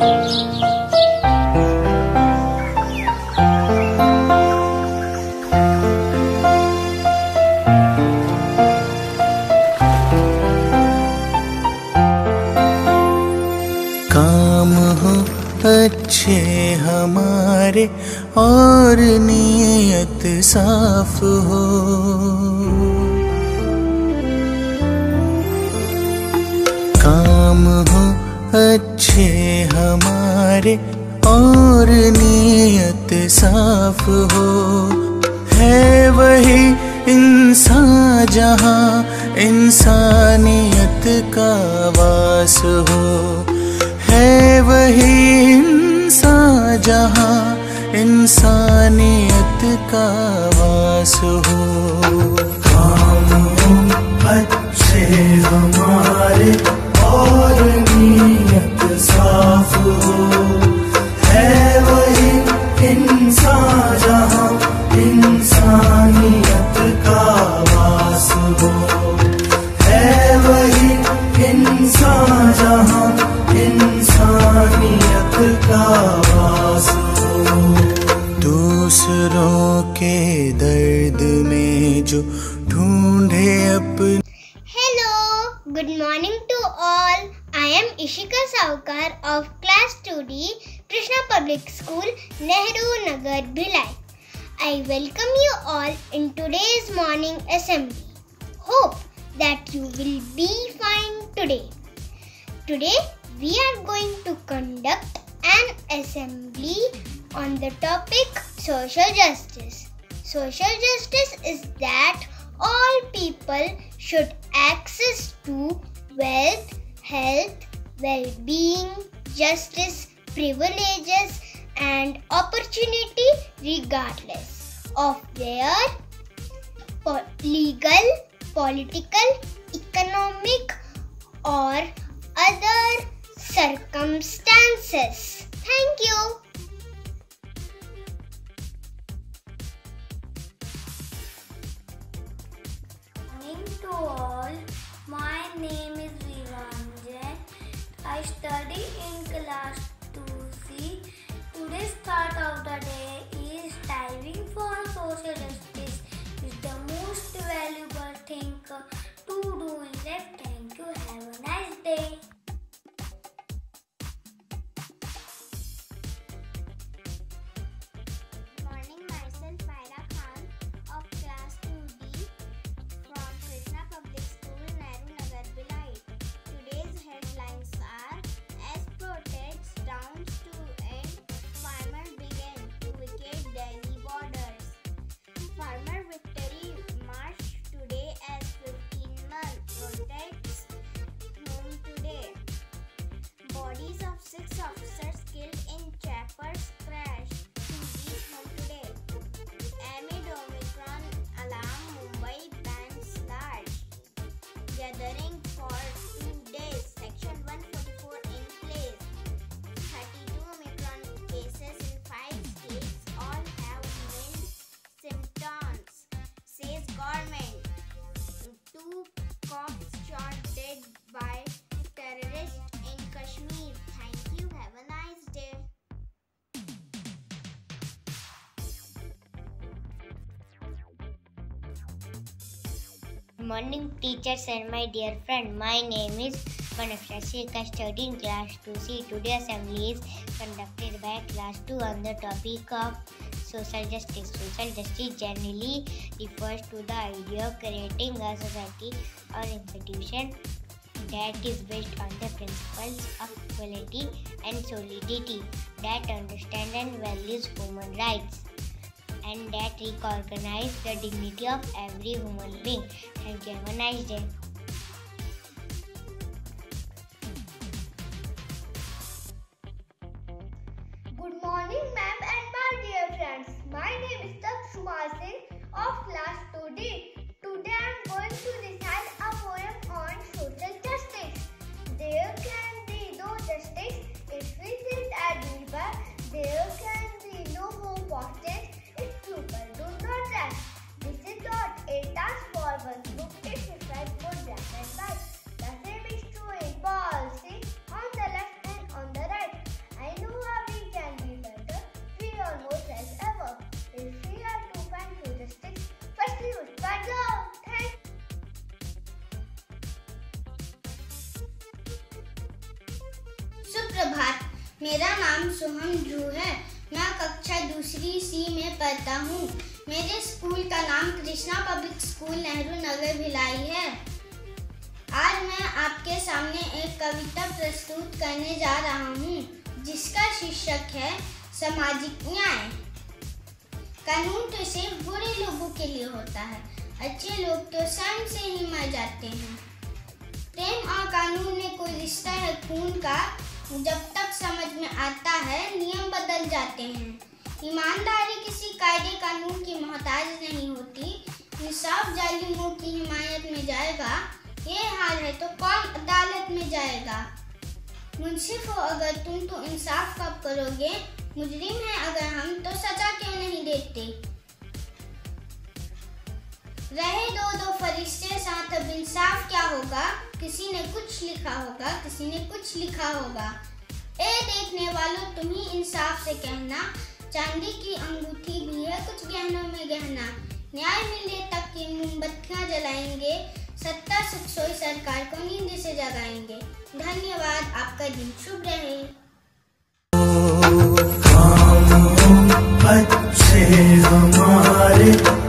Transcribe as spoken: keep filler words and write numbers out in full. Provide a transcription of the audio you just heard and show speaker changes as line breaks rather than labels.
काम हो अच्छे हमारे और नीयत साफ हो, काम हो अच्छे हमारे और नीयत साफ हो। है वही इंसान जहाँ इंसानियत का वास हो, है वही इंसान जहाँ इंसानियत का वास हो। काम हो अच्छे हमारे और नीयत साफ हो, है वही इंसान जहाँ इंसानियत का वास हो, है वही इंसान जहाँ इंसानियत का वास हो। दूसरों के दर्द में जो ढूंढे अपने।
Hello, good morning to all. I am Ishika Saukar of Class two D, Krishna Public School, Nehru Nagar, Bhilai. I welcome you all in today's morning assembly. Hope that you will be fine today. Today we are going to conduct an assembly on the topic social justice. Social justice is that all people should access to wealth, health, well-being, justice, privileges and opportunity regardless of their po- legal, political, economic or other circumstances. Thank you.
Morning to all. My name is Vivanjan. I study in class two C. Today's thought of the day is striving for social justice is the most valuable thing to do in life. Thank you. Have a nice day.
Morning, myself Myra Khan of class two D from Krishna Public School, Nehru Nagar, Bhilai. Today's headlines are: as protests rounds to end, farmers begin to vacate Delhi borders. Farmer victory march today as fifteen month protests home today. Bodies of six officers killed in Chappers crash to reach home today. Amid Omicron alarm, Mumbai bans large gathering for two days. Section one forty-four in place. thirty-two Omicron cases in five states. All have mild symptoms, says government. Two cops shot dead by terrorists in Kashmir. Thank you. Have a nice day.
Good morning, teachers and my dear friend. My name is Manaksha Sheikh. I study in class two C. Today assembly is conducted by class two on the topic of social justice. Social justice generally refers to the idea of creating a society or institution that is based on the principles of equality and solidarity, that understand and values human rights, and that recognize the dignity of every human being. Thank you. Have a nice day.
Good morning, ma'am and my dear friends. My name is Takshuma Singh of class two D. Today I am going to recite a poem on social justice. There can be no justice if we sit at river. There can be no hope of change if people do not rest. This is not a task for one group. Its effect would
मेरा नाम सोहम ध्रुव है। मैं कक्षा दूसरी सी में पढ़ता हूँ। मेरे स्कूल का नाम कृष्णा पब्लिक स्कूल नेहरू नगर भिलाई है। आज मैं आपके सामने एक कविता प्रस्तुत करने जा रहा हूँ, जिसका शीर्षक है सामाजिक न्याय। कानून तो सिर्फ बुरे लोगों के लिए होता है, अच्छे लोग तो स्वयं से ही मर जाते हैं। प्रेम और कानून में कोई रिश्ता है खून का, जब तक समझ में आता है नियम बदल जाते हैं। ईमानदारी किसी कायदे कानून की मोहताज नहीं होती। इंसाफ जालिमों की हिमायत में जाएगा, ये हाल है तो कौन अदालत में जाएगा। मुंसिफ हो अगर तुम तो इंसाफ कब करोगे, मुजरिम है अगर हम तो सजा क्यों नहीं देते। रहे दो दो फरिश्ते साथ, अब इंसाफ क्या होगा। किसी ने कुछ लिखा होगा, किसी ने कुछ लिखा होगा। ए देखने वालों तुम ही इंसाफ से कहना, चांदी की अंगूठी भी है कुछ गहनों में गहना। न्याय मिले तक ये मोमबत्तियां जलाएंगे, सत्ता सुख सोई सरकार को नींद से जगाएंगे। धन्यवाद, आपका दिन शुभ रहे।
अच्छे हमारे